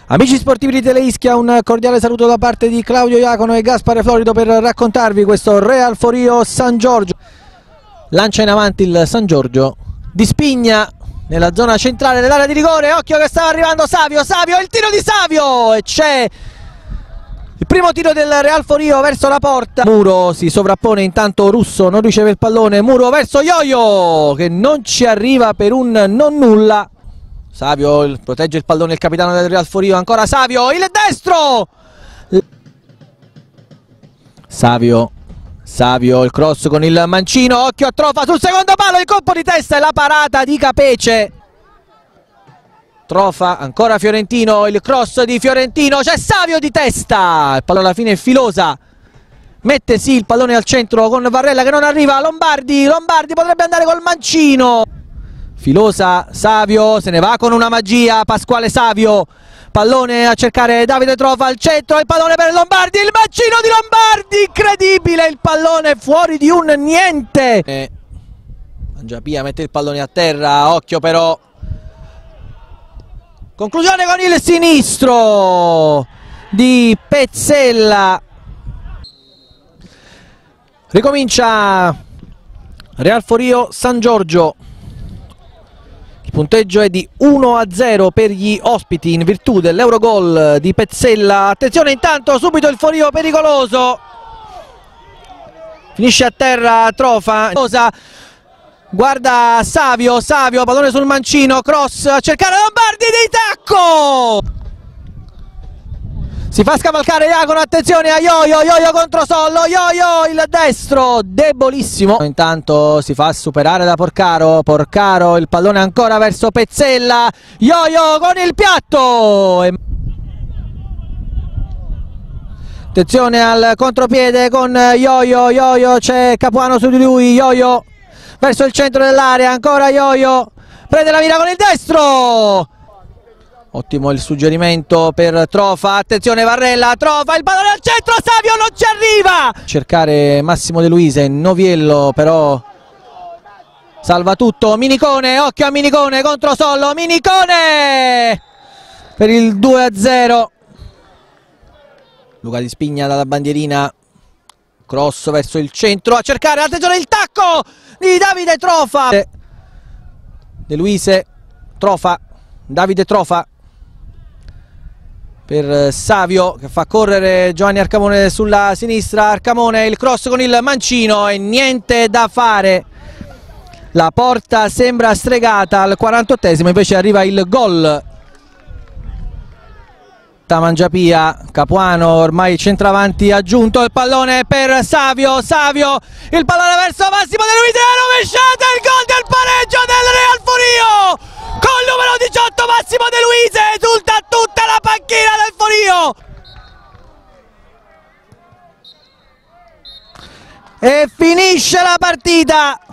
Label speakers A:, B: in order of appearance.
A: Amici sportivi di Teleischia, un cordiale saluto da parte di Claudio Iacono e Gaspare Florido per raccontarvi questo Real Forio San Giorgio. Lancia in avanti il San Giorgio di Spigna nella zona centrale dell'area di rigore. Occhio che stava arrivando Savio, il tiro di Savio e c'è il primo tiro del Real Forio verso la porta. Muro si sovrappone, intanto Russo non riceve il pallone. Muro verso Yoyo che non ci arriva per un non nulla. Savio protegge il pallone, il capitano del Real Forio, ancora Savio, il destro! Savio, il cross con il mancino, occhio a Trofa sul secondo palo, il colpo di testa e la parata di Capece. Trofa, ancora Fiorentino, il cross di Fiorentino, c'è Savio di testa, il pallone alla fine è Filosa. Mette sì il pallone al centro con Varrella che non arriva, Lombardi potrebbe andare col mancino. Filosa, Savio, se ne va con una magia, Pasquale Savio, pallone a cercare Davide Trofa al centro, il pallone per Lombardi, il mancino di Lombardi, incredibile, il pallone fuori di un niente. Mangiapia mette il pallone a terra, occhio però, conclusione con il sinistro di Pezzella. Ricomincia Real Forio San Giorgio. Il punteggio è di 1-0 per gli ospiti in virtù dell'Eurogol di Pezzella. Attenzione intanto, subito il Forio pericoloso. Finisce a terra Trofa. Guarda Savio, pallone sul mancino, cross a cercare Lombardi di tacco. Si fa scavalcare Iacono, attenzione a Yoyo contro Sollo, Yoyo il destro, debolissimo. Intanto si fa superare da Porcaro, il pallone ancora verso Pezzella, Yoyo con il piatto. Attenzione al contropiede con Yoyo, c'è Capuano su di lui, Yoyo verso il centro dell'area, ancora Yoyo, prende la mira con il destro. Ottimo il suggerimento per Trofa, attenzione Varrella, Trofa, il pallone al centro, Savio non ci arriva! Cercare Massimo De Luise, Noviello però salva tutto, Minicone, occhio a Minicone contro Sollo, Minicone per il 2-0. Luca Di Spigna dalla bandierina, cross verso il centro, a cercare, attenzione il tacco di Davide Trofa. De Luise, Trofa, Davide Trofa per Savio che fa correre Giovanni Arcamone sulla sinistra, Arcamone il cross con il mancino e niente da fare, la porta sembra stregata al 48esimo, invece arriva il gol. Mangiapia, Capuano ormai centravanti aggiunto, il pallone per Savio, il pallone verso Massimo De Luise, rovesciata, il gol del pareggio del Real Forio col numero 18 Massimo De Luise, esulta tutta la panchina del Forio e finisce la partita.